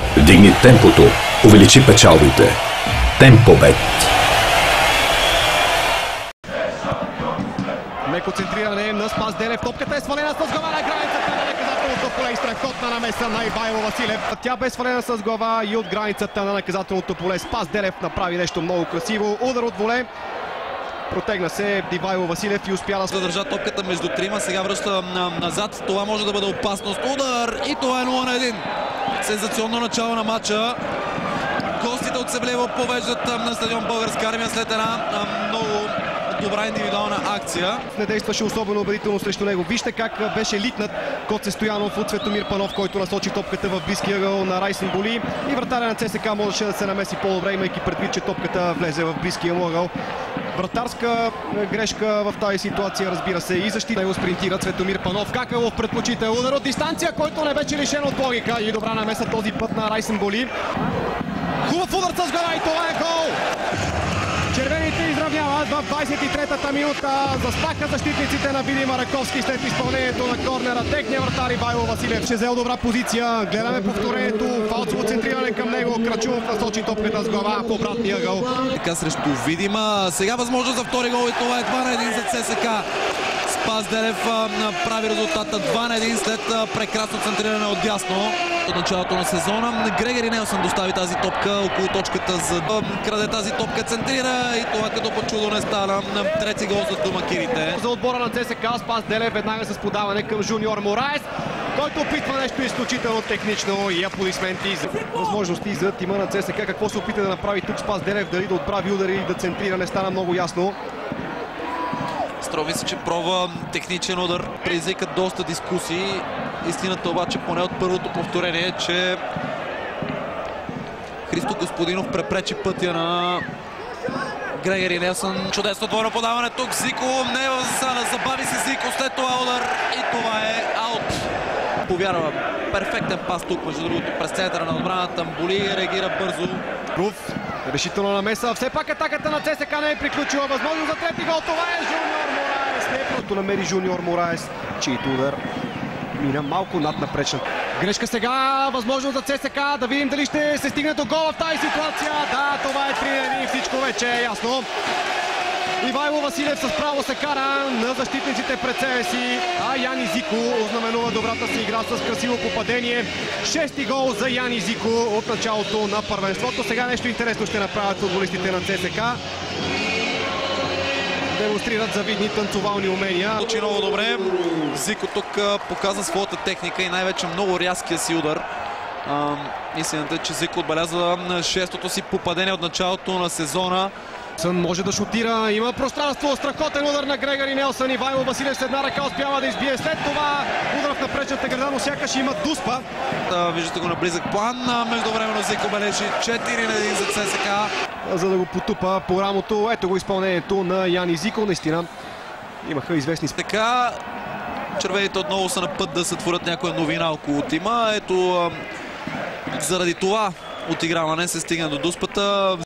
Дигни темпото, увеличи печалбите. Темпобет. Меко центриране на Спас Делев. Топката е свалена с глава на границата на наказателното поле и страхотна намеса на Ивайло Василев. Тя бе свалена с глава и от границата на наказателното поле. Спас Делев направи нещо много красиво. Удар от воле. Протегна се Ивайло Василев и успя да задържа топката между трима. Сега връща назад. Това може да бъде опасност. Удар! И това е 0-1. Сензационно начало на матча. Гостите от Севлиево повеждат на стадион Българска армия след една много добра индивидуална акция. Не действаше особено убедително срещу него. Вижте как беше литнат Коце Стоянов от Светомир Панов, който насочи топката в близкия ъгъл на Райсен Боли. И вратаря на ЦСКА можеше да се намеси по-добре, имайки предвид, че топката влезе в близкия му ъгъл. Вратарска грешка в тази ситуация, разбира се, и защита. Него спринтира Светомир Панов. Какалов предпочита удар от дистанция, който не беше лишен от логика. И добра намеса този път на Райсен Боли. Хубав удар с глава и това е гол! Червените изравняват в 23-та минута. Заспаха защитниците на Видим Раковски след изпълнението на корнера. Техният вратар Ивайло Василев ще взел добра позиция. Гледаме повторението. Фалцово центриране към него. Крачунов насочи топката с глава по обратния ъгъл. Така срещу Видима. Сега възможност за втори гол и това е 2-1 за ЦСКА. Спас Делев прави резултата 2-1 след прекрасно центриране от дясно. От началото на сезона Грегори Нелсън достави тази топка около точката, за да краде тази топка, центрира и това като по чудо не стана. Трети гол за домакините. За отбора на ЦСКА Спас Делев веднага с подаване към Жуниор Мораес, който опитва нещо изключително технично и аплодисменти за възможности за тима на ЦСКА. Какво се опита да направи тук Спас Делев, дали да отправи удари и да центрира, не стана много ясно. Строви се, че пробва техничен удар, предизвика доста дискусии. Истината обаче, поне от първото повторение, че Христо Господинов препречи пътя на Грегори Нелсън. Чудесно двойно подаване тук. Зико не е в засада. Забави се Зико, след това удар и това е аут. Повярва. Перфектен пас тук, между другото, през центъра на отбраната. Боли реагира бързо. Руф, решителна намеса. Все пак атаката на ЦСКА не е приключила. Възможно за трети гол. Това е Жуниор Мораес. Не просто намери Жуниор Мораес, чийто удар мина малко над напречна. Грешка сега, възможно за ЦСКА. Да видим дали ще се стигне до гол в тази ситуация. Да, това е 3-1, всичко вече е ясно. Ивайло Василев с право се кара на защитниците пред себе си, а Яни Зико ознаменува добрата си игра с красиво попадение. Шести гол за Яни Зико от началото на първенството. Сега нещо интересно ще направят футболистите на ЦСКА. Демонстрират завидни танцовални умения. Учи много добре. Зико тук показа своята техника и най-вече много рязкия си удар. Истината е, че Зико отбелязва шестото си попадение от началото на сезона. Може да шутира, има пространство, страхотен удар на Грегори Нелсън. Ивайло Василев с една ръка успява да избие. След това удар в напречната града, но сякаш има дуспа. Виждате го на близък план. Междувременно Зико бележи 4-1 за ЦСКА. За да го потупа по рамото. Ето го изпълнението на Яни Зико. Наистина имаха известни... Така, червените отново са на път да сътворят някоя новина около тима. Ето, заради това отиграване се стигна до дуспата.